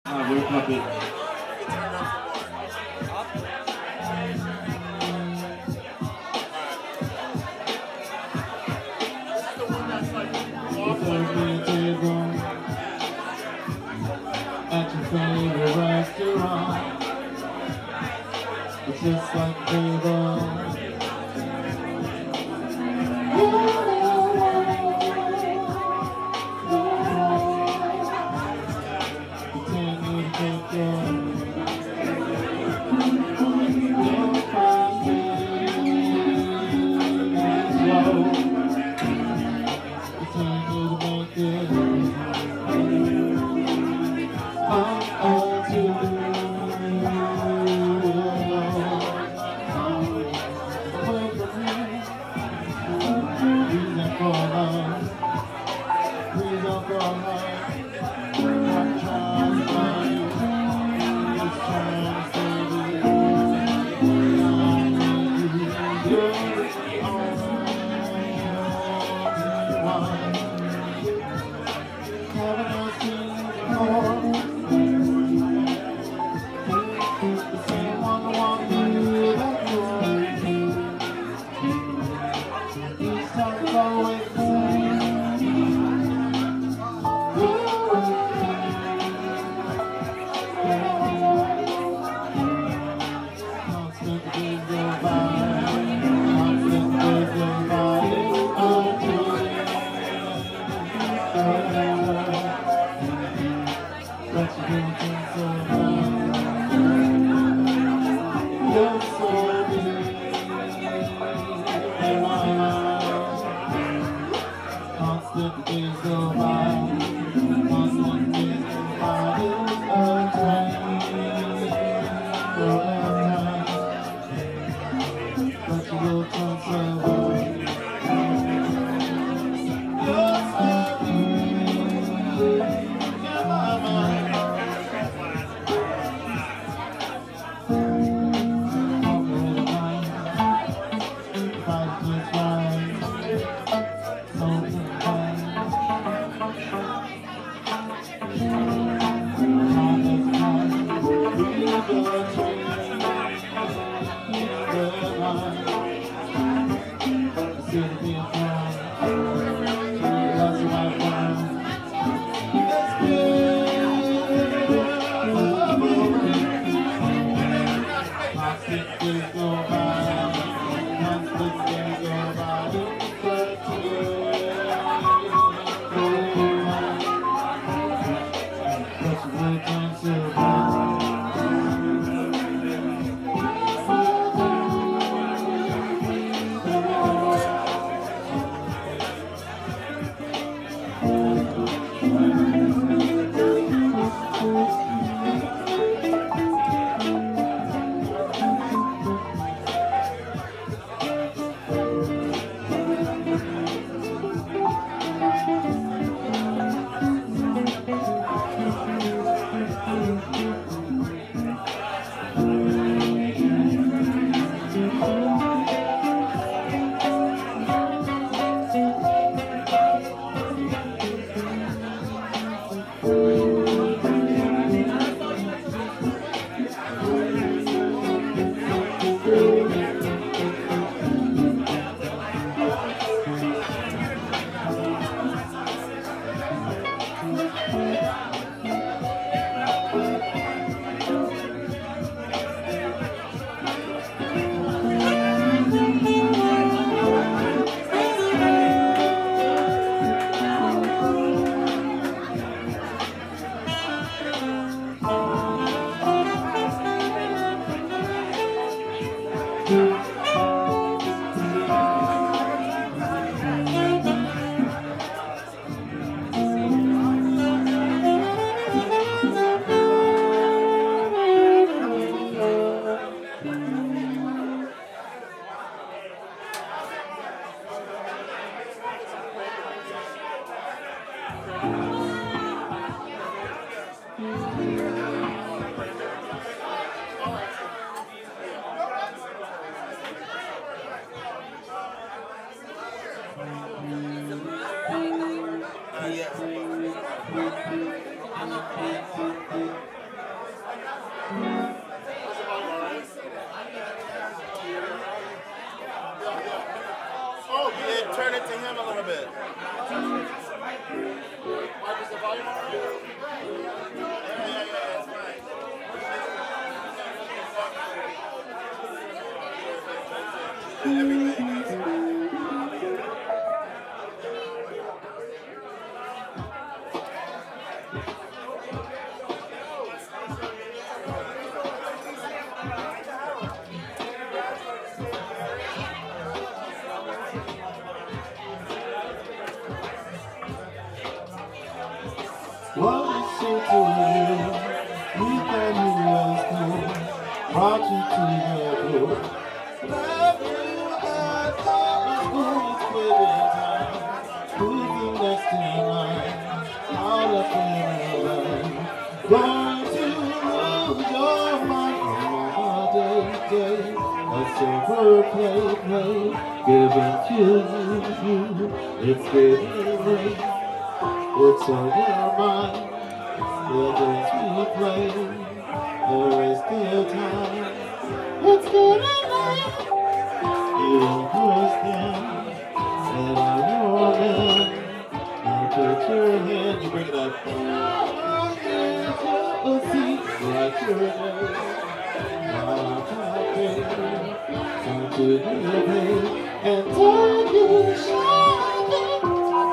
We're puppet. At your favorite restaurant, it's just like a table. brought you to the door. Love you, I thought was spending time. Who's the next in line? Out of paradise. Going to lose your mind on a day. A silver play, given to you. It's getting late. It's on your mind. The days we play, there is still time. It's getting late. You don't understand that I'm your man. Now put your hand, you bring it up. A seat like your name. I'm happy. Come to the day and tell you shining.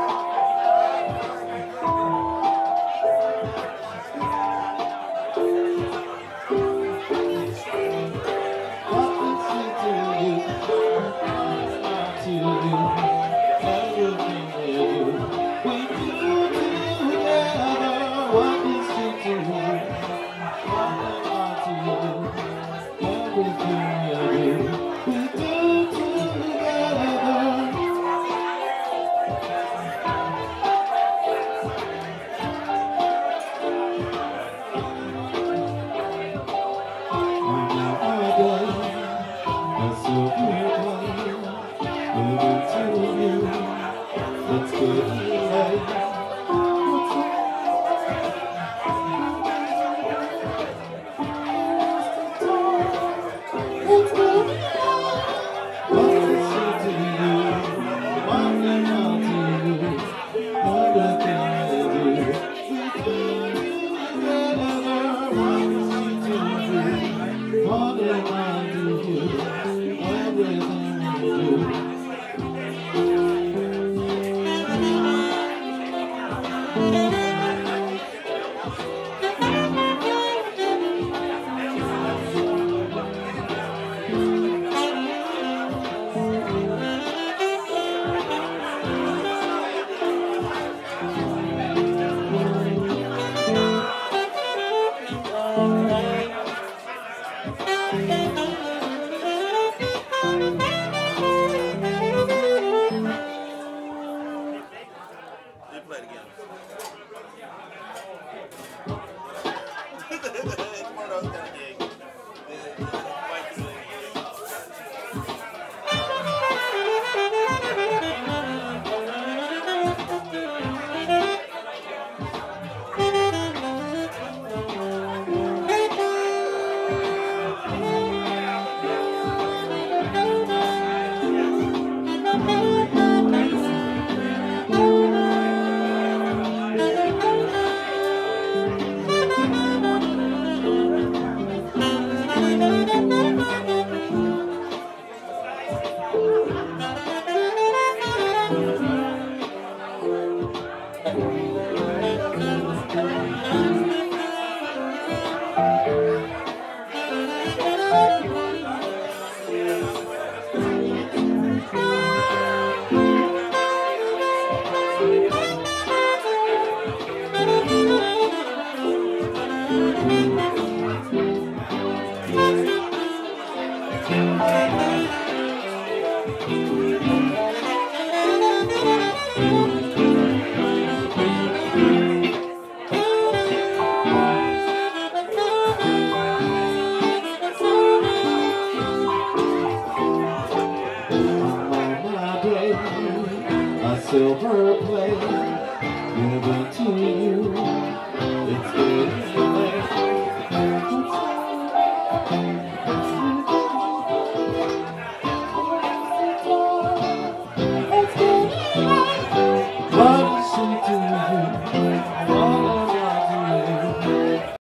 Silver plate given to you. It's getting late. What is she to you?